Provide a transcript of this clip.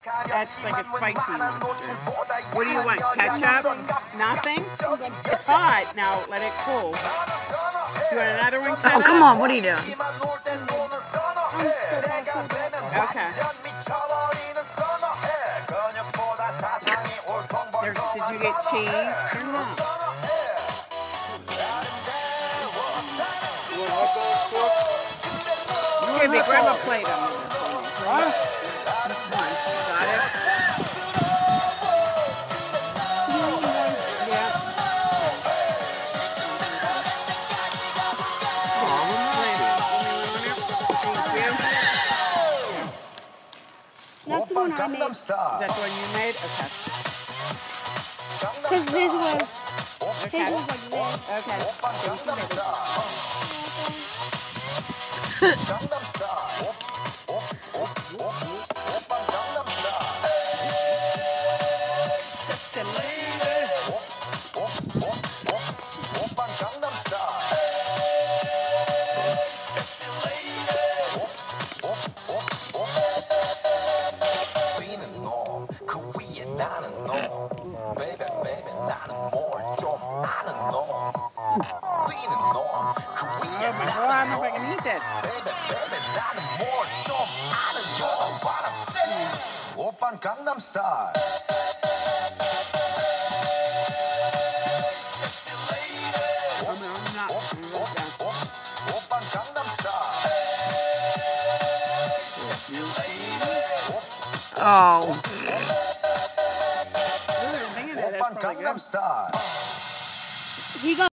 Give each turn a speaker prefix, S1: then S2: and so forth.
S1: That's like a spicy one. What do you want? Ketchup? Nothing? It's hot. Now let it cool. Do you want another one?
S2: Oh, come on. What are you doing?
S1: Okay. Did you get cheese or not? Here, grab a plate on this for me. This one. Got it? Yeah.
S3: That's the one I made.
S1: Is that the one you made? Okay.
S3: Because his was like this.
S1: Okay. Oh my God, I don't know if I can eat this.
S4: 오빤 강남스타일. 오빤 강남스타일.
S2: Oh.
S4: 오빤 강남스타일.
S3: He got